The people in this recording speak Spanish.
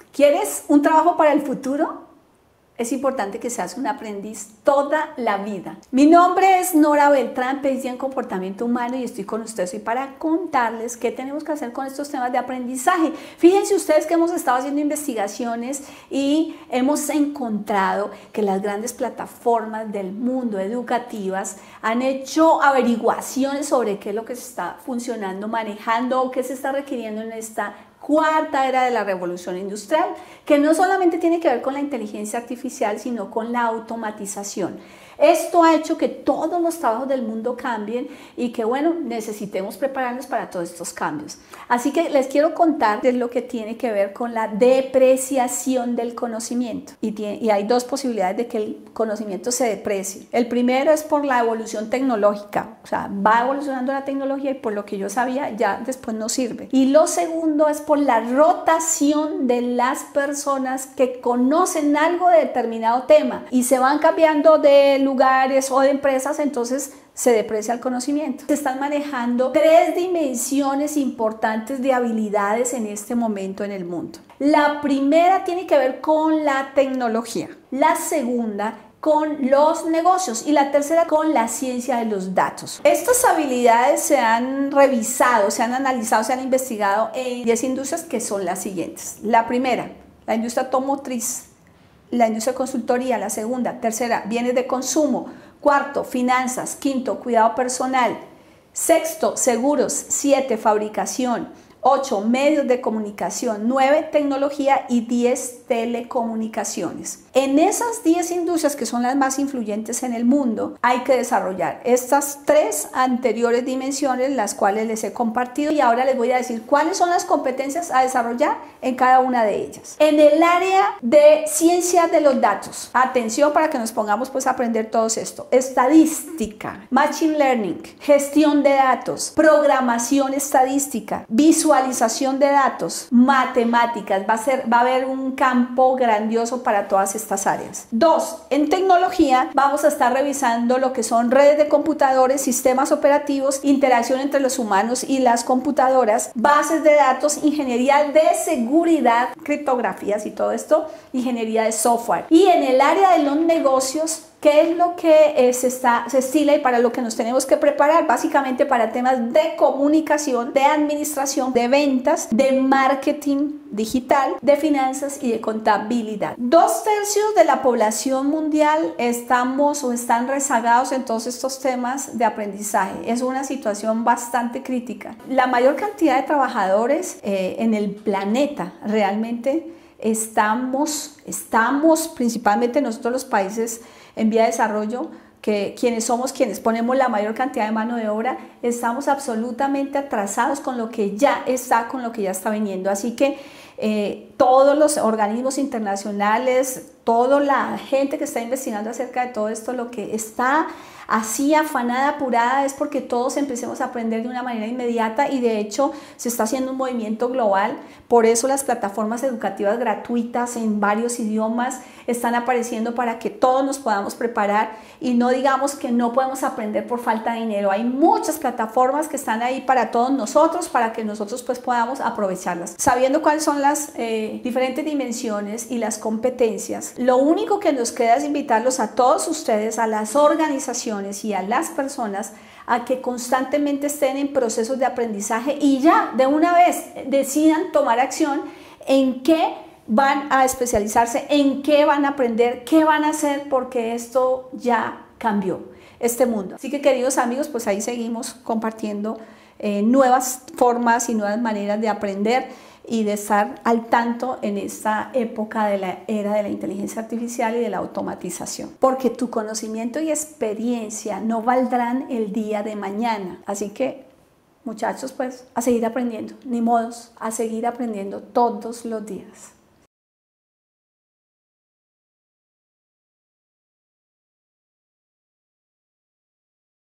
¿Quieres un trabajo para el futuro? Es importante que seas un aprendiz toda la vida. Mi nombre es Nora Beltrán, PhD en comportamiento humano, y estoy con ustedes hoy para contarles qué tenemos que hacer con estos temas de aprendizaje. Fíjense ustedes que hemos estado haciendo investigaciones y hemos encontrado que las grandes plataformas del mundo educativas han hecho averiguaciones sobre qué es lo que se está funcionando, manejando o qué se está requiriendo en esta cuarta era de la revolución industrial, que no solamente tiene que ver con la inteligencia artificial, sino con la automatización. Esto ha hecho que todos los trabajos del mundo cambien y que, bueno, necesitemos prepararnos para todos estos cambios. Así que les quiero contar de lo que tiene que ver con la depreciación del conocimiento. Y hay dos posibilidades de que el conocimiento se deprecie. El primero es por la evolución tecnológica, o sea, va evolucionando la tecnología y por lo que yo sabía ya después no sirve. Y lo segundo es por la rotación de las personas que conocen algo de determinado tema y se van cambiando de lugares o de empresas, entonces se deprecia el conocimiento. Se están manejando tres dimensiones importantes de habilidades en este momento en el mundo. La primera tiene que ver con la tecnología, la segunda con los negocios y la tercera con la ciencia de los datos. Estas habilidades se han revisado, se han analizado, se han investigado en 10 industrias que son las siguientes. La primera, la industria automotriz. La industria de consultoría, la segunda, tercera, bienes de consumo, cuarto, finanzas, quinto, cuidado personal, sexto, seguros, 7, fabricación, 8, medios de comunicación, 9, tecnología y 10, telecomunicaciones. En esas 10 industrias que son las más influyentes en el mundo, hay que desarrollar estas tres anteriores dimensiones, las cuales les he compartido, y ahora les voy a decir cuáles son las competencias a desarrollar en cada una de ellas. En el área de ciencia de los datos, atención para que nos pongamos pues a aprender todo esto: estadística, machine learning, gestión de datos, programación estadística, visualización de datos, matemáticas. Va a haber un campo grandioso para todas estas áreas. 2. En tecnología vamos a estar revisando lo que son redes de computadores, sistemas operativos, interacción entre los humanos y las computadoras, bases de datos, ingeniería de seguridad, criptografías y todo esto, ingeniería de software. Y en el área de los negocios, ¿qué es lo que se estila y para lo que nos tenemos que preparar? Básicamente para temas de comunicación, de administración, de ventas, de marketing digital, de finanzas y de contabilidad. 2/3 de la población mundial están rezagados en todos estos temas de aprendizaje. Es una situación bastante crítica. La mayor cantidad de trabajadores en el planeta realmente estamos principalmente nosotros los países en vía de desarrollo, que quienes ponemos la mayor cantidad de mano de obra, estamos absolutamente atrasados con lo que ya está viniendo. Así que todos los organismos internacionales, toda la gente que está investigando acerca de todo esto, lo que está así afanada, apurada, es porque todos empecemos a aprender de una manera inmediata, y de hecho se está haciendo un movimiento global. Por eso las plataformas educativas gratuitas en varios idiomas están apareciendo para que todos nos podamos preparar y no digamos que no podemos aprender por falta de dinero. Hay muchas plataformas que están ahí para todos nosotros, para que nosotros pues podamos aprovecharlas. Sabiendo cuáles son las diferentes dimensiones y las competencias, lo único que nos queda es invitarlos a todos ustedes, a las organizaciones y a las personas, a que constantemente estén en procesos de aprendizaje y ya de una vez decidan tomar acción en qué van a especializarse, en qué van a aprender, qué van a hacer, porque esto ya cambió este mundo. Así que, queridos amigos, pues ahí seguimos compartiendo nuevas formas y nuevas maneras de aprender y de estar al tanto en esta época de la era de la inteligencia artificial y de la automatización. Porque tu conocimiento y experiencia no valdrán el día de mañana. Así que, muchachos, pues a seguir aprendiendo, ni modos, a seguir aprendiendo todos los días.